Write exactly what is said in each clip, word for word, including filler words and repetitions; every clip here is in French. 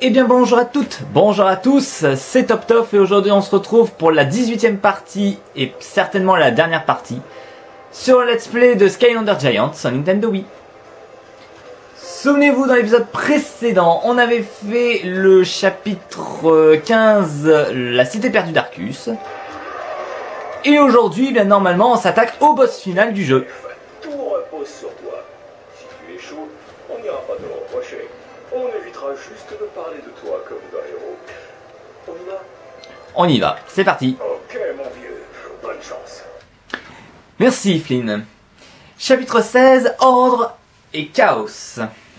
Eh bien bonjour à toutes, bonjour à tous, c'est TopTof et aujourd'hui on se retrouve pour la dix-huitième partie et certainement la dernière partie sur le let's play de Skylander Giants sur Nintendo Wii. Souvenez-vous, dans l'épisode précédent, on avait fait le chapitre quinze, la cité perdue d'Arcus. Et aujourd'hui, bien normalement, on s'attaque au boss final du jeu. Tout repose sur toi. Si tu échoues, on n'ira pas te le reprocher. On évitera juste de parler de toi comme d'un héros. On y va? On y va, c'est parti. Ok mon vieux, bonne chance. Merci Flynn. Chapitre seize, Ordre et Chaos.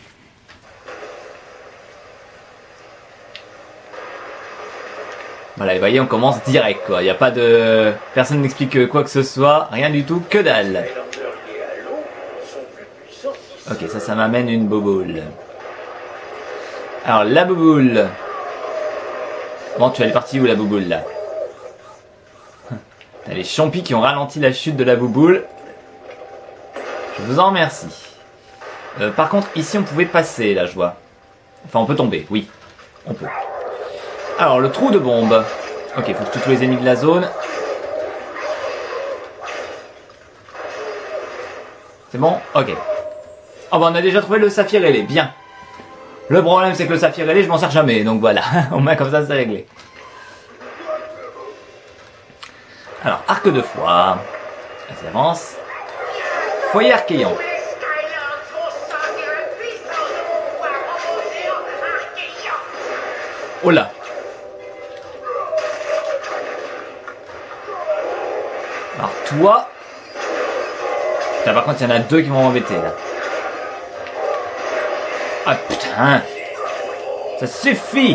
Voilà, et voyez, on commence direct quoi. Il n'y a pas de... Personne n'explique quoi que ce soit, rien du tout, que dalle. Ok, ça, ça m'amène une boboule. Alors, la boboule. Bon, tu es partie où la boboule là? T'as les champis qui ont ralenti la chute de la boboule. Je vous en remercie. Euh, par contre, ici on pouvait passer là, je vois. Enfin, on peut tomber, oui. On peut. Alors, le trou de bombe. Ok, faut que tous les ennemis de la zone. C'est bon? Ok. Oh bah on a déjà trouvé le saphir ailé, bien. Le problème c'est que le saphir ailé je m'en sers jamais, donc voilà. Au moins comme ça c'est réglé. Alors, arc de foi. Vas-y, avance. Foyer archéant. Oh là. Alors toi... Putain, par contre il y en a deux qui vont m'embêter là. Ah putain. Ça suffit.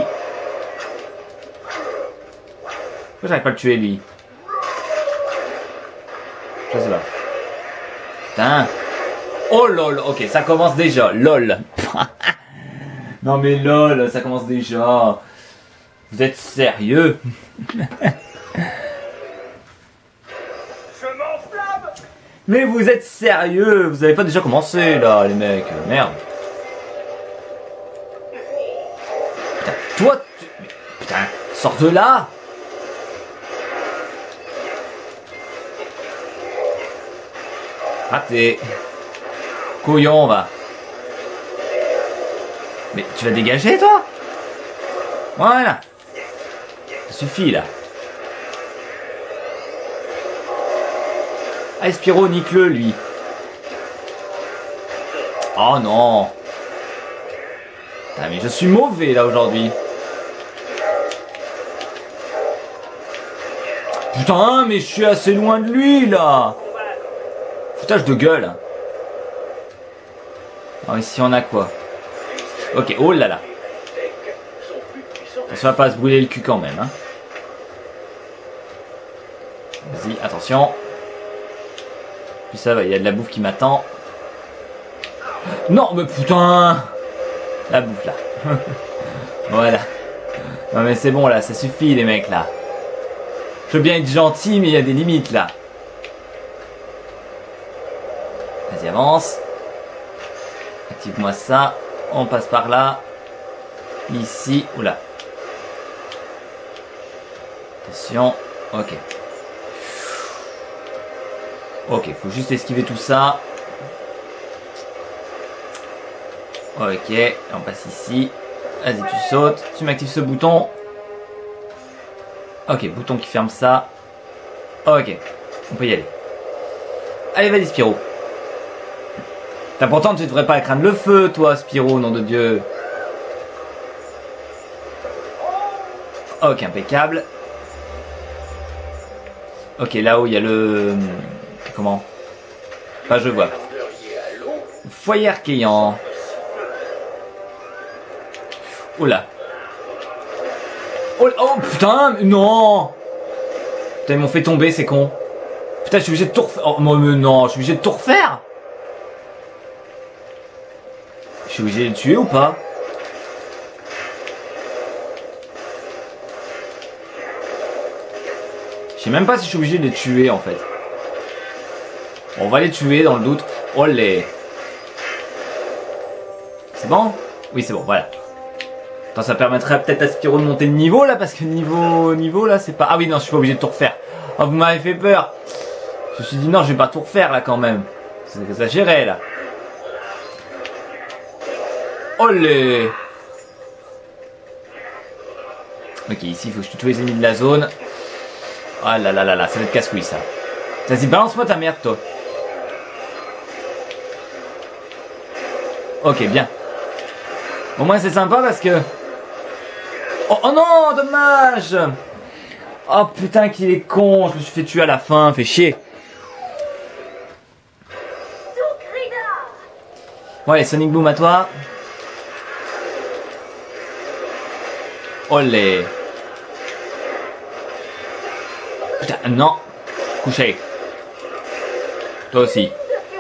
Pourquoi j'arrive pas à le tuer lui? Je sais pas. Putain. Oh lol, ok, ça commence déjà, lol. Non mais lol, ça commence déjà. Vous êtes sérieux? Mais vous êtes sérieux? Vous avez pas déjà commencé là, les mecs? Merde. Putain, toi, tu... Putain, sors de là! Raté. Couillon, va. Mais tu vas dégager, toi? Voilà. Ça suffit, là. Ah, Spyro, nique-le, lui. Oh, non. Putain, mais je suis mauvais, là, aujourd'hui. Putain, mais je suis assez loin de lui, là. Foutage de gueule. Alors ici on a quoi? Ok, oh là là. Ça va pas se brûler le cul quand même, hein. Vas-y, attention. Puis ça va, il y a de la bouffe qui m'attend. Non mais putain. La bouffe là. Voilà. Non mais c'est bon là, ça suffit les mecs là. Je veux bien être gentil mais il y a des limites là. Vas-y, avance. Active-moi ça. On passe par là. Ici. Oula. Attention. Ok. Ok, faut juste esquiver tout ça. Ok. On passe ici. Vas-y, tu sautes. Tu m'actives ce bouton. Ok, bouton qui ferme ça. Ok. On peut y aller. Allez, vas-y, Spyro. T'as pourtant tu devrais pas craindre le feu, toi, Spyro, nom de Dieu. Ok, impeccable. Ok, là-haut, il y a le... Comment? Enfin, je vois. Foyer archéant. Oula. Oh, oh, putain, non. Putain, ils m'ont fait tomber, c'est con. Putain, je suis obligé de tout refaire. Oh, mais non, je suis obligé de tout refaire. Je suis obligé de le tuer ou pas? Je sais même pas si je suis obligé de les tuer en fait. On va les tuer dans le doute. Oh les... C'est bon? Oui c'est bon, voilà. Attends, ça permettrait peut-être à Spyro de monter de niveau là, parce que niveau niveau là c'est pas... Ah oui non, je suis pas obligé de tout refaire. Oh, vous m'avez fait peur. Je me suis dit non, je vais pas tout refaire là quand même. C'est exagéré là. Olé. Ok, ici il faut que je tue tous les ennemis de la zone. Ah là là là là, ça va être casse-couille ça. Vas-y, balance-moi ta merde toi. Ok, bien. Au moins c'est sympa parce que... Oh, oh non, dommage. Oh putain qu'il est con, je me suis fait tuer à la fin, fait chier. Bon allez, Sonic Boom à toi. Olé. Putain, non. Couché. Toi aussi.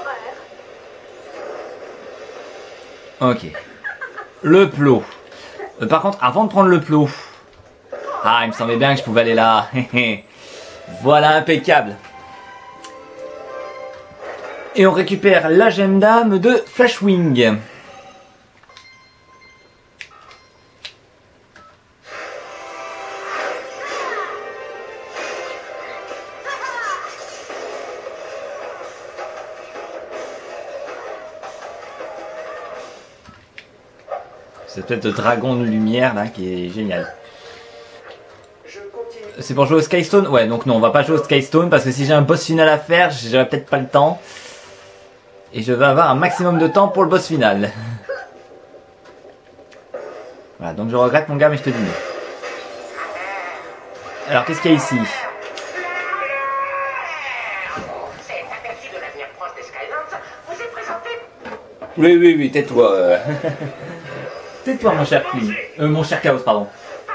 Ok. Le plot. Euh, par contre, avant de prendre le plot... Ah, il me semblait bien que je pouvais aller là. Voilà, impeccable. Et on récupère la gemme d'âme de Flashwing. Cette espèce de dragon de lumière là qui est génial. C'est pour jouer au Skystone? Ouais, donc non, on va pas jouer au Skystone parce que si j'ai un boss final à faire, j'aurai peut-être pas le temps. Et je vais avoir un maximum de temps pour le boss final. Voilà, donc je regrette mon gars, mais je te dis non. Alors, qu'est-ce qu'il y a ici? Oui, oui, oui, tais-toi. Euh... tais-toi, mon cher Clee. Euh, mon cher Chaos, pardon.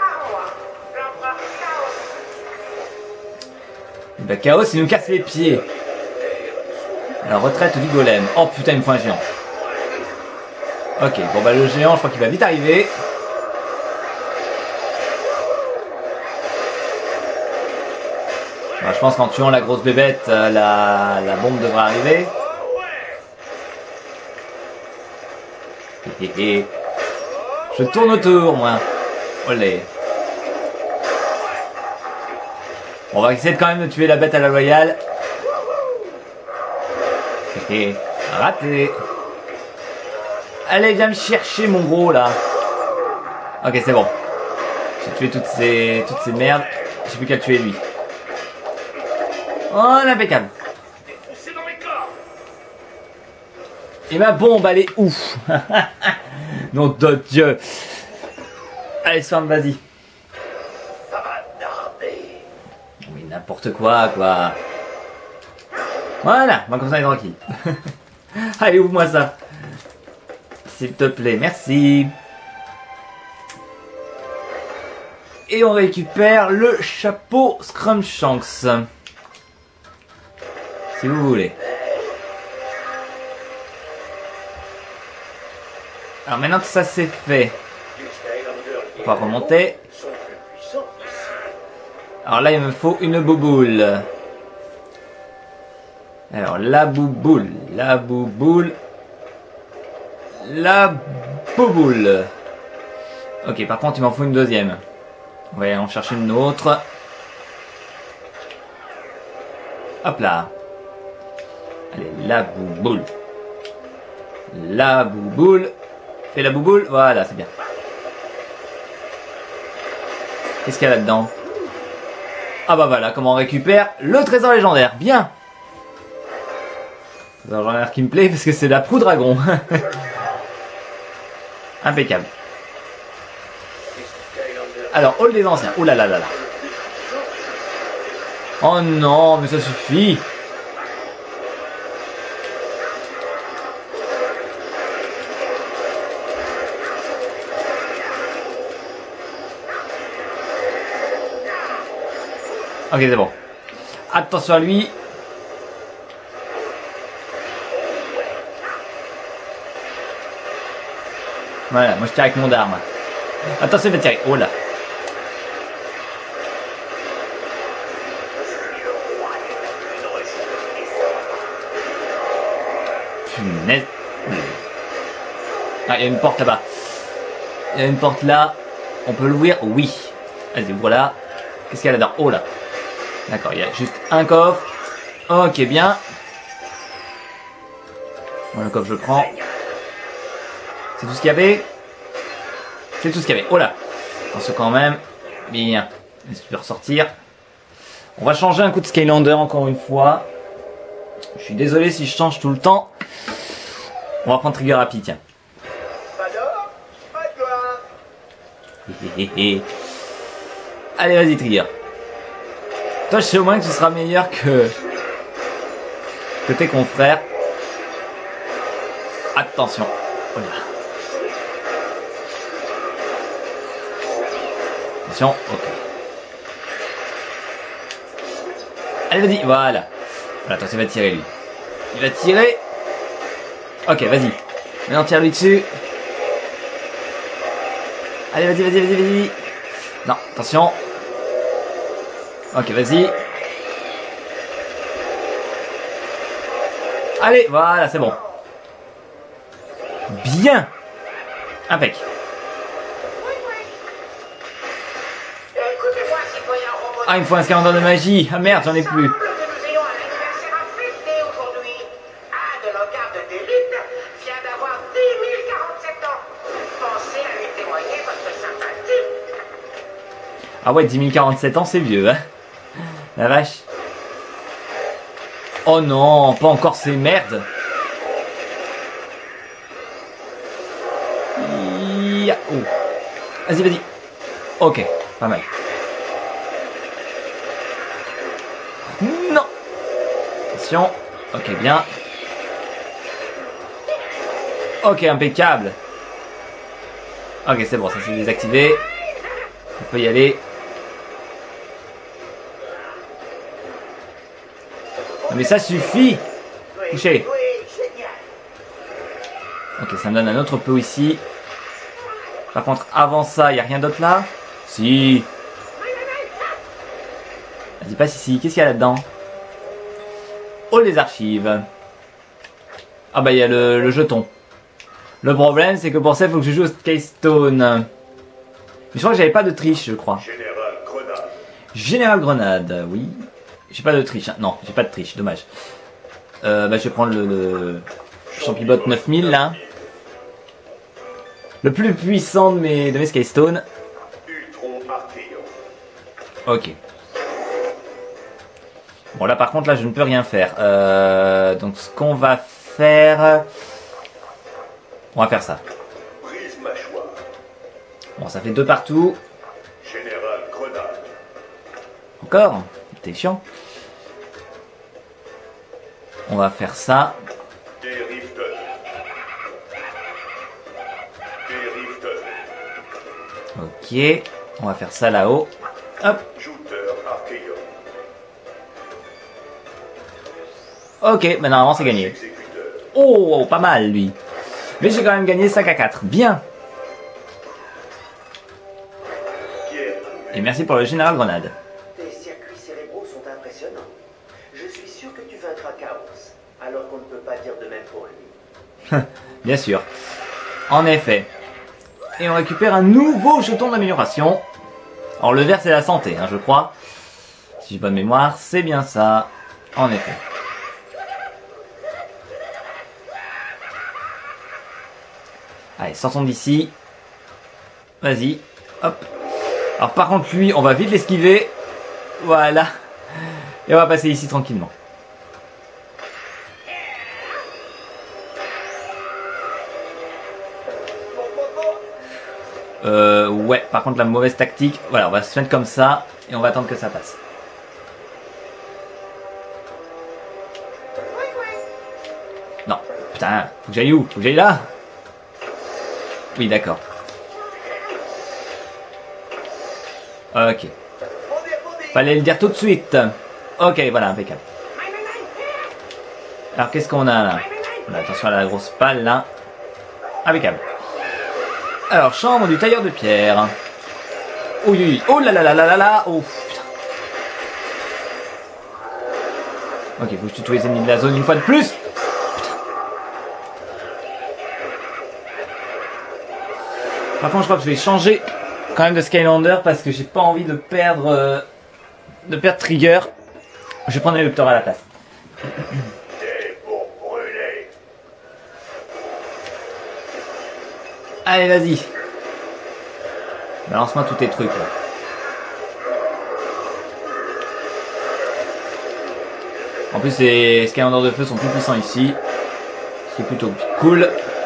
Bah, Chaos, il nous casse les pieds. La retraite du golem. Oh putain, il me faut un géant. Ok, bon bah le géant, je crois qu'il va vite arriver. Bah, je pense qu'en tuant la grosse bébête, la, la bombe devrait arriver. Je tourne autour, moi. Olé. On va essayer quand même de tuer la bête à la loyale. Raté. Allez, viens me chercher, mon gros, là. Ok, c'est bon. J'ai tué toutes ces, toutes ces merdes. J'ai plus qu'à tuer lui. Oh, impeccable. Et ma bombe, elle est ouf. Nom de Dieu. Allez, Swarm, vas-y. Oui, n'importe quoi, quoi. Voilà, moi comme ça, il est tranquille. Allez, ouvre-moi ça. S'il te plaît, merci. Et on récupère le chapeau Scrumshanks. Si vous voulez. Alors maintenant que ça c'est fait, on va remonter. Alors là il me faut une bouboule. Alors la bouboule, la bouboule, la bouboule. Ok, par contre il m'en faut une deuxième. On va en chercher une autre. Hop là. Allez, la bouboule. La bouboule. Fais la bouboule, voilà, c'est bien. Qu'est-ce qu'il y a là-dedans? Ah bah voilà, comment on récupère le trésor légendaire. Bien. Trésor légendaire qui me plaît parce que c'est la proue dragon. Impeccable. Alors, hall des anciens. Ouh là là là là. Oh non, mais ça suffit. Ok, c'est bon. Attention à lui. Voilà, moi je tire avec mon arme. Attention, il va tirer. Oh là. Punaise. Ah, il y a une porte là-bas. Il y a une porte là. On peut l'ouvrir? Oui. Vas-y, voilà. Qu'est-ce qu'il y a là-dedans? Oh là. D'accord, il y a juste un coffre. Ok, bien. Bon, le coffre, je le prends. C'est tout ce qu'il y avait? C'est tout ce qu'il y avait. Oh là. Attention quand même. Bien. Est-ce que tu peux ressortir? On va changer un coup de Skylander encore une fois. Je suis désolé si je change tout le temps. On va prendre Trigger Happy, tiens. Allez, vas-y, Trigger. Toi, je sais au moins que tu seras meilleur que, que tes confrères. Attention. Oh là. Attention, ok. Allez, vas-y, voilà. Voilà, attention, il va tirer lui. Il va tirer. Ok, vas-y. Maintenant, tire lui dessus. Allez, vas-y, vas-y, vas-y, vas-y. Non, attention. Ok, vas-y. Allez, voilà, c'est bon. Bien. Impec. Ah, il me faut un Skylander de magie. Ah merde, j'en ai plus. Ah ouais, dix mille quarante-sept ans, c'est vieux, hein. La vache. Oh non, pas encore ces merdes. Oh. Vas-y, vas-y. Ok, pas mal. Non. Attention. Ok, bien. Ok, impeccable. Ok, c'est bon, ça s'est désactivé. On peut y aller. Mais ça suffit. Couchez. Ok, ça me donne un autre pot ici. Par contre, avant ça, il n'y a rien d'autre là? Si. Vas-y, passe ici. Qu'est-ce qu'il y a là-dedans? Oh, les archives. Ah bah, il y a le, le jeton. Le problème, c'est que pour ça, il faut que je joue au Skystone. Mais je crois que j'avais pas de triche, je crois. Général Grenade. Général Grenade, oui. J'ai pas de triche, hein. Non, j'ai pas de triche, dommage. Euh, bah, je vais prendre le, le Champibot neuf mille, là. Le plus puissant de mes, de mes Skystone. Ok. Bon, là, par contre, là, je ne peux rien faire. Euh, donc, ce qu'on va faire... On va faire ça. Bon, ça fait deux partout. Général Grenade. Encore? T'es chiant. On va faire ça. Ok. On va faire ça là-haut. Hop. Ok, bah normalement c'est gagné. Oh, pas mal lui. Mais j'ai quand même gagné cinq à quatre. Bien. Et merci pour le Général Grenade. Tes circuits cérébraux sont impressionnants. Je suis sûr que tu vaincras Chaos, alors qu'on ne peut pas dire de même pour lui. Bien sûr. En effet. Et on récupère un nouveau jeton d'amélioration. Alors le vert c'est la santé, hein, je crois. Si j'ai bonne mémoire, c'est bien ça. En effet. Allez, sortons d'ici. Vas-y. Hop. Alors par contre lui, on va vite l'esquiver. Voilà. Et on va passer ici tranquillement. Euh, ouais, par contre la mauvaise tactique. Voilà, on va se mettre comme ça. Et on va attendre que ça passe. Non, putain, faut que j'aille où? Faut que j'aille là? Oui, d'accord. Ok. Fallait le dire tout de suite. Ok, voilà, impeccable. Alors, qu'est-ce qu'on a là? On a attention à la grosse palle là. Impeccable. Alors, chambre du tailleur de pierre. Oui, oui, oh là là là là là là. Oh, putain. Ok, faut que je tue tous les ennemis de la zone une fois de plus. Putain. Par contre, je crois que je vais changer quand même de Skylander parce que j'ai pas envie de perdre euh, de perdre Trigger. Je vais prendre l'érupteur à la place. Allez, vas-y. Balance-moi tous tes trucs là. En plus, les Skylanders de feu sont plus puissants ici. Ce qui est plutôt cool.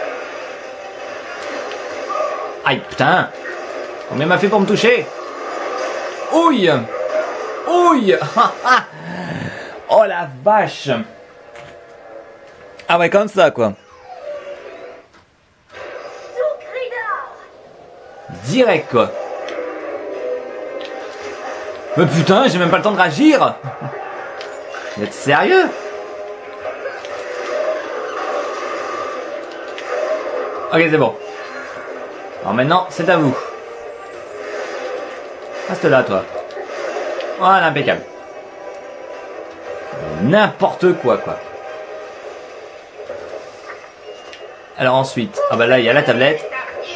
Aïe, putain! Combien m'a fait pour me toucher? Ouille! Ouille! Oh la vache! Ah ouais, comme ça, quoi. Direct, quoi. Mais putain, j'ai même pas le temps de réagir! Vous êtes sérieux? Ok, c'est bon. Alors maintenant, c'est à vous. Reste là, toi. Voilà, impeccable. N'importe quoi, quoi. Alors ensuite, ah bah là, il y a la tablette.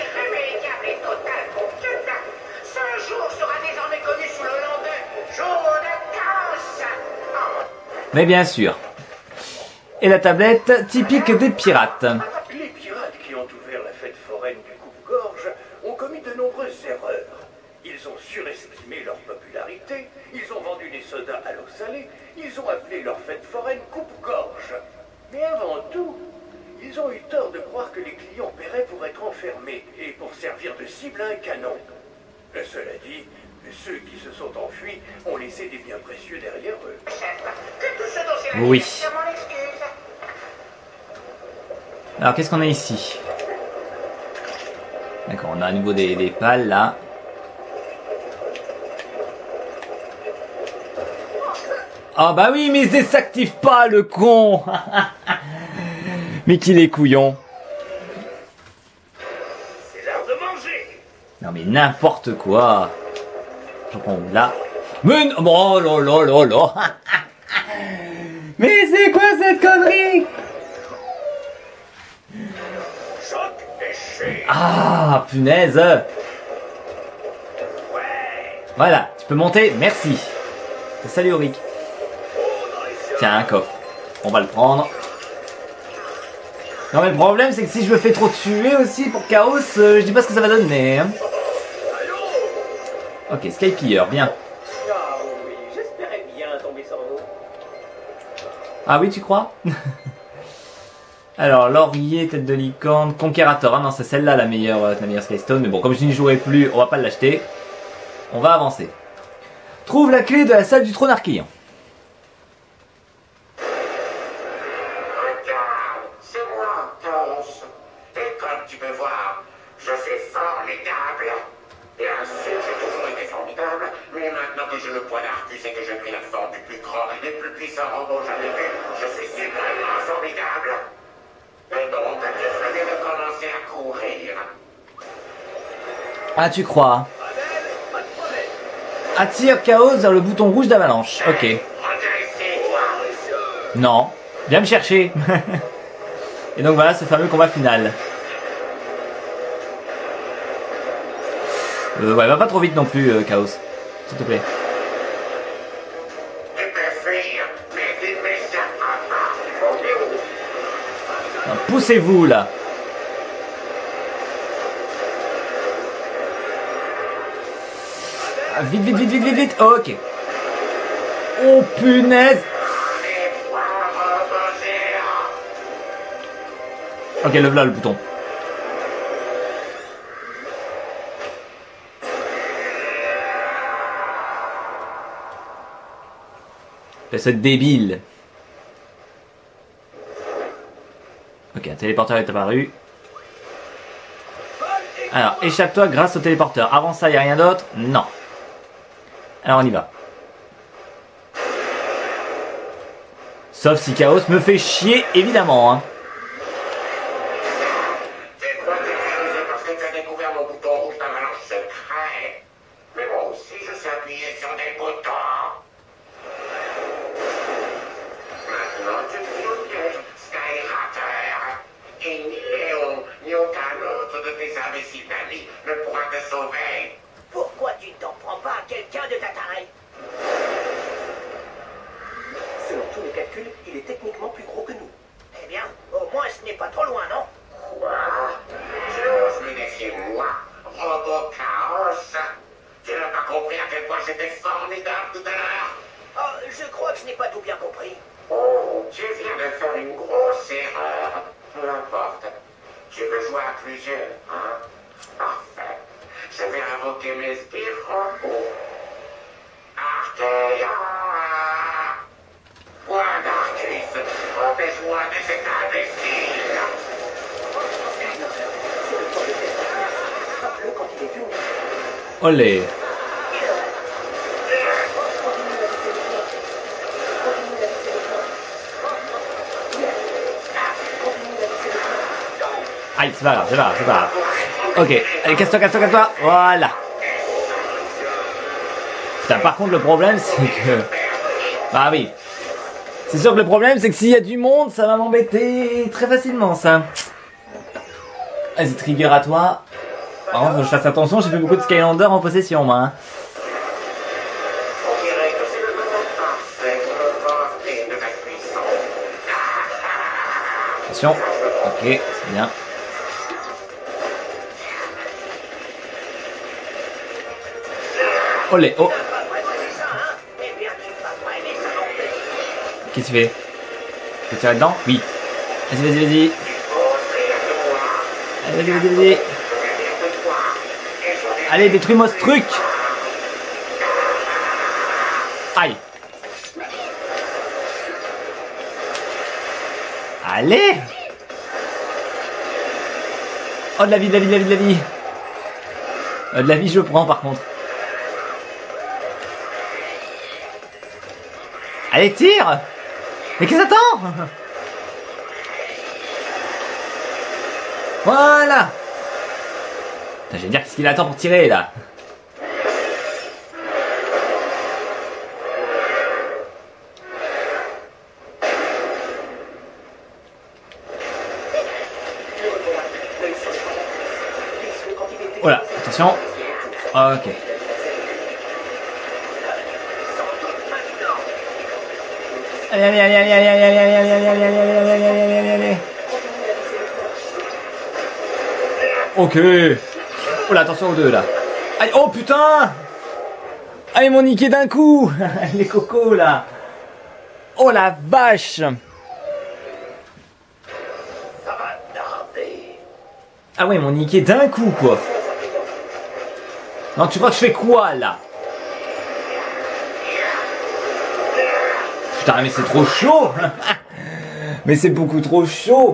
Mais bien sûr. Et la tablette typique des pirates. Les pirates qui ont ouvert la fête foraine du coupe-gorge ont commis de nombreuses erreurs. Ils ont surestimé leur popularité, ils ont vendu des sodas à l'eau salée, ils ont appelé leur fête foraine coupe-gorge. Mais avant tout, ils ont eu tort de croire que les clients paieraient pour être enfermés et pour servir de cible à un canon. Et cela dit, ceux qui se sont enfuis ont laissé des biens précieux derrière eux. Oui. Alors qu'est-ce qu'on a ici? D'accord, on a à nouveau des, des pales là. Ah bah oui, mais il se désactive pas le con. Mais qu'il est couillon. C'est l'heure de manger. Non mais n'importe quoi. J'en prends où là? Mais non, oh là là là là. Mais c'est quoi cette connerie? Ah, punaise. Voilà, tu peux monter, merci. Salut Auric. Tiens, un coffre. On va le prendre. Non mais le problème c'est que si je me fais trop tuer aussi pour Chaos, euh, je dis pas ce que ça va donner. Hein. Ok, Skypier, bien. Ah oui, j'espérais bien tomber sur vous. Ah oui, tu crois? Alors, Laurier, tête de licorne, Conquerator. Ah non, c'est celle-là la meilleure, la meilleure Skystone. Mais bon, comme je n'y jouerai plus, on va pas l'acheter. On va avancer. Trouve la clé de la salle du trône archéen. Regarde, c'est moi, Chaos. Et comme tu peux voir, je suis formidable. Bien sûr, j'ai toujours été formidable, mais maintenant que j'ai le poids d'Arcus et que j'ai pris la forme du plus grand et plus puissant robot jamais vu, je suis suprêmement formidable. Et donc, il fallait de commencer à courir. Ah, tu crois? Attire Chaos vers le bouton rouge d'avalanche. Ok. Non. Viens me chercher. Et donc voilà ce fameux combat final. Euh, ouais, va pas trop vite non plus, euh, Chaos. S'il te plaît. Poussez-vous là. Ah, vite, vite, vite, vite, vite, vite. Ok. Oh punaise. Ok, lève là le bouton. C'est débile. Ok, un téléporteur est apparu. Alors, échappe-toi grâce au téléporteur. Avant ça, il n'y a rien d'autre? Non. Alors, on y va. Sauf si Chaos me fait chier, évidemment. Hein. C'est toi qui es parce que tu as découvert mon bouton rouge d'avalanche secret. Mais moi aussi, je sais appuyer sur des boutons. Maintenant, tu pries au piège, Skyrater. Et ni Léon, ni aucun autre de tes imbéciles amis ne pourra te sauver. Pourquoi tu ne t'en prends pas à quelqu'un de ta taille? Selon tous les calculs, il est techniquement plus gros que nous. Eh bien, au moins ce n'est pas trop loin, non? Quoi? Tu oses me défier, moi, robot chaos? Tu n'as pas compris à quel point j'étais formidable tout à l'heure? Oh, je crois que je n'ai pas tout bien compris. Oh, tu viens de faire une grosse erreur. N'importe. Tu veux jouer à plusieurs, hein? Parfait. Je vais invoquer mes sbires robots. Archaea! Point d'Arcus, empêche-moi de cet imbécile! Frappe-le quand il est vulnérable. Olé. Aïe, c'est pas grave, c'est pas grave, c'est pas grave. Ok, allez, casse-toi, casse-toi, casse-toi. Voilà. Putain, par contre, le problème, c'est que... Bah oui. C'est sûr que le problème, c'est que s'il y a du monde, ça va m'embêter très facilement, ça. Vas-y, trigger à toi. Par contre, faut que je fasse attention, j'ai plus beaucoup de Skylander en possession, moi. Hein. On dirait que c'est le moment parfait pour me vanter de ma puissance. Attention. Ok, c'est bien. Olé, oh. Qu'est-ce que tu fais? Tu peux tirer dedans? Oui. Vas-y, vas-y, vas-y. Allez, vas-y, vas-y, vas-y. Allez, détruis-moi ce truc. Aïe. Allez. Oh, de la vie, de la vie, de la vie, de la vie. Euh, de la vie, je prends par contre. Allez, tire. Mais qu'est-ce que t'attends? Voilà. Putain, je vais dire qu'est-ce qu'il attend pour tirer là. Voilà, attention. Ok. Allez, allez, allez, allez, allez, allez, allez, allez, allez, allez, allez, allez, allez, allez, allez, allez. Ok. Oh là, attention aux deux là. Allez, oh putain. Ah, ils m'ont niqué d'un coup. Les cocos là. Oh la vache. Ça va tarder. Ah ouais, ils m'ont niqué d'un coup quoi. Non, tu crois que je fais quoi là? Putain, mais c'est trop chaud. Mais c'est beaucoup trop chaud.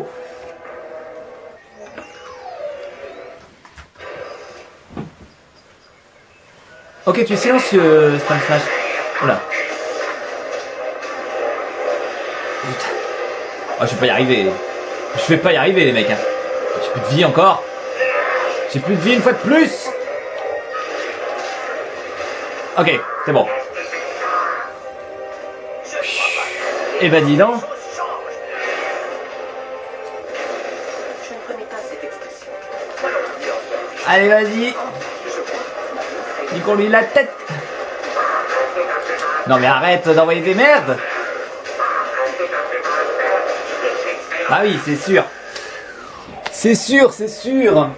Ok, tu es silencieux, Spam Smash. Oula. Putain. Oh, je vais pas y arriver. Je vais pas y arriver, les mecs. Hein. J'ai plus de vie encore. J'ai plus de vie une fois de plus. Ok, c'est bon. Eh ben dis donc. Je ne connais pas cette expression. Allez, vas-y. Niquons-lui la tête. Non mais arrête d'envoyer des merdes. Ah oui, c'est sûr. C'est sûr, c'est sûr.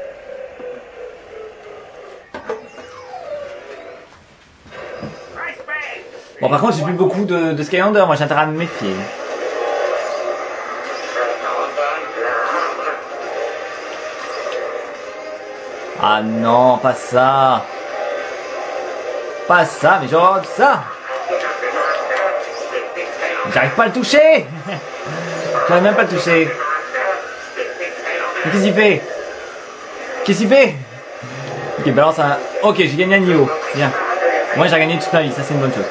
Bon, par contre, j'ai plus beaucoup de, de Skylander. Moi, j'ai intérêt à me méfier. Ah non, pas ça. Pas ça, mais genre ça. J'arrive pas à le toucher. J'arrive même pas à le toucher. Mais qu'est-ce qu'il fait? Qu'est-ce qu'il fait? Ok, balance un... Ok, j'ai gagné un niveau. Bien. Moi, j'ai gagné toute ma vie. Ça, c'est une bonne chose.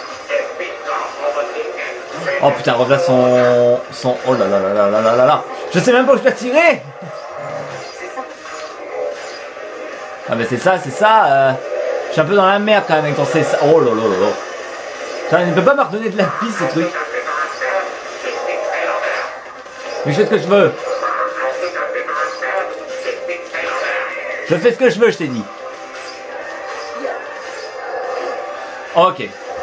Oh putain, replace son... son... Oh là là là là là là là là. Je sais même pas où je dois tirer. Ah mais c'est ça, c'est ça. Euh... Je suis un peu dans la merde quand même avec ton C S. Oh là là là là. Ça ne peut pas me redonner de la vie ce truc. Mais je fais ce que je veux. Je fais ce que je veux, je t'ai dit. Ok.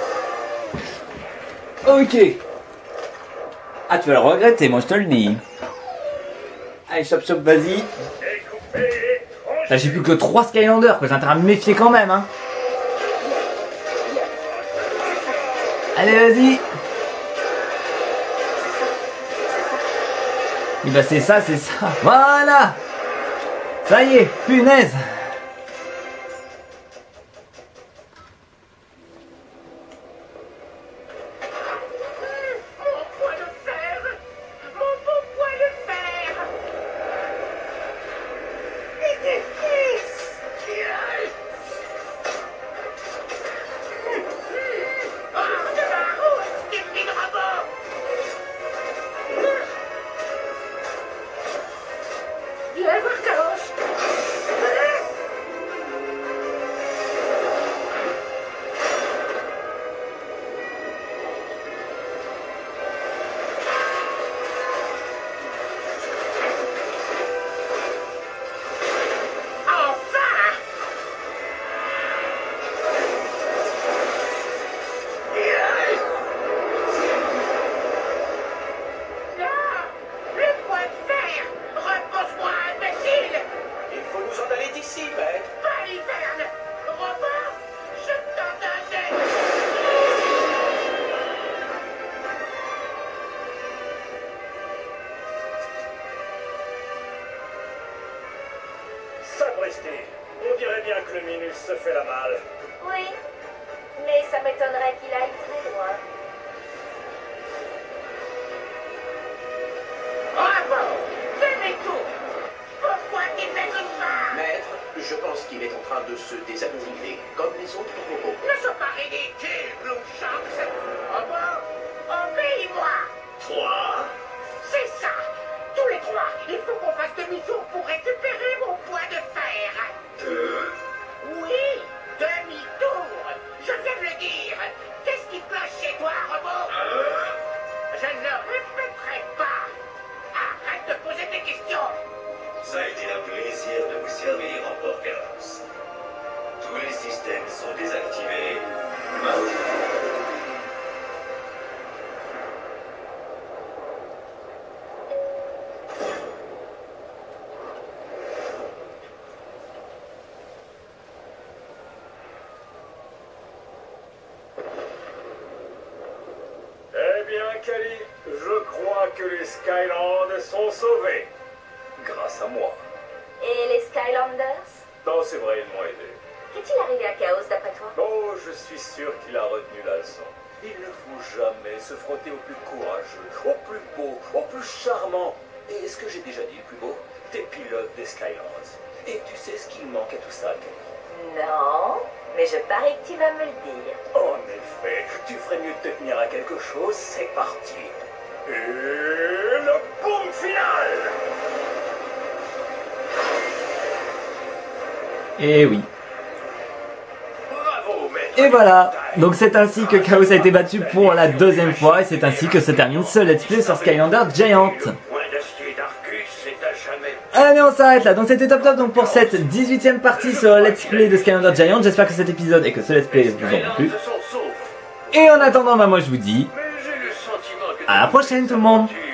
Ok. Ah, tu vas le regretter, moi je te le dis. Allez, chop chop, vas-y. Là, j'ai plus que trois Skylanders, quoi. J'ai intérêt à me méfier quand même, hein. Allez, vas-y. Et bah, c'est ça, c'est ça. Voilà. Ça y est, punaise. On dirait bien que le Minus se fait la malle. Oui, mais ça m'étonnerait qu'il aille très loin. Bravo! Tenez tout! Pourquoi il fait tout ça? Maître, je pense qu'il est en train de se désactiver, comme les autres robots. Ne sois pas ridicule, Blue Shanks! Robot, obéis-moi! Trois. C'est ça! Tous les trois, il faut qu'on fasse demi-tour pour récupérer mon poids de fer! Deux. Oui, demi-tour! Je viens de le dire! Qu'est-ce qui cloche chez toi, robot? Un. Je ne répéterai pas! Arrête de poser des questions! Ça a été un plaisir de vous servir en Port Chaos. Tous les systèmes sont désactivés. Maintenant. Eh bien, Kali, je crois que les Skylands sont sauvés. Grâce à moi. Et les Skylanders? Non, c'est vrai, ils m'ont aidé. Qu'est-il arrivé à Chaos d'après toi? Oh, je suis sûr qu'il a retenu la leçon. Il ne faut jamais se frotter au plus courageux, au plus beau, au plus charmant. Et est-ce que j'ai déjà dit le plus beau? Des pilotes des Skylands. Et tu sais ce qu'il manque à tout ça, Kali? Non, mais je parie que tu vas me le dire. En effet, tu ferais mieux de te tenir à quelque chose, c'est parti. Et le boom final! Et oui. Bravo, maître. Et voilà. Donc c'est ainsi que Chaos a été battu pour la deuxième fois et c'est ainsi que se termine ce let's play sur Skylander Giant. Le point d'acier d'Arcus, c'est à jamais. Allez, on s'arrête là. Donc c'était top top donc pour cette dix-huitième partie sur le let's play de Skylander Giant. J'espère que cet épisode et que ce let's play vous auront plu. Skylands sont saufs. Et en attendant, bah moi je vous dis Mais j'ai le sentiment que à la prochaine tout le monde. tu